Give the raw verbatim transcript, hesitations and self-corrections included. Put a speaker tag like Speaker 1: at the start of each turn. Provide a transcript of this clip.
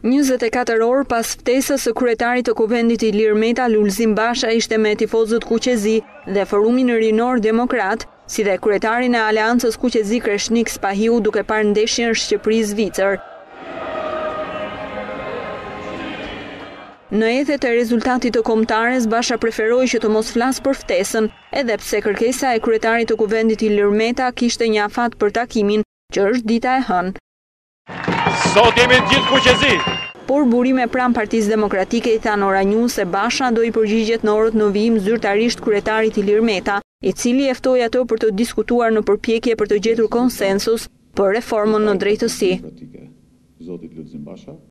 Speaker 1: njëzet e katër orë pas ftesës së kryetarit të Kuvendit Ilir Meta, Lulzim Basha ishte me tifozët Kuqezi dhe Forumin Rinor Demokrat, si dhe kryetarin e Aleancës Kuqezi Kreshnik Spahiu duke parë ndeshjen Shqipëri-Zvicër. Në ethet e rezultatit të kombëtares, Basha preferoi që të mos flasë për ftesën, edhe pse kërkesa e kryetarit të Kuvendit Ilir Meta kishte një afat për takimin, që është dita e hënë.
Speaker 2: Sot jemi gjithë Kuqezi.
Speaker 1: Por burime pranë Partisë Demokratike i thanë Ora News se Basha do i përgjigjet në orët në vijim zyrtarisht kryetarit Ilir Meta, i cili e ftoi atë për të diskutuar në përpjekje për të gjetur konsensus për reformën në drejtësi.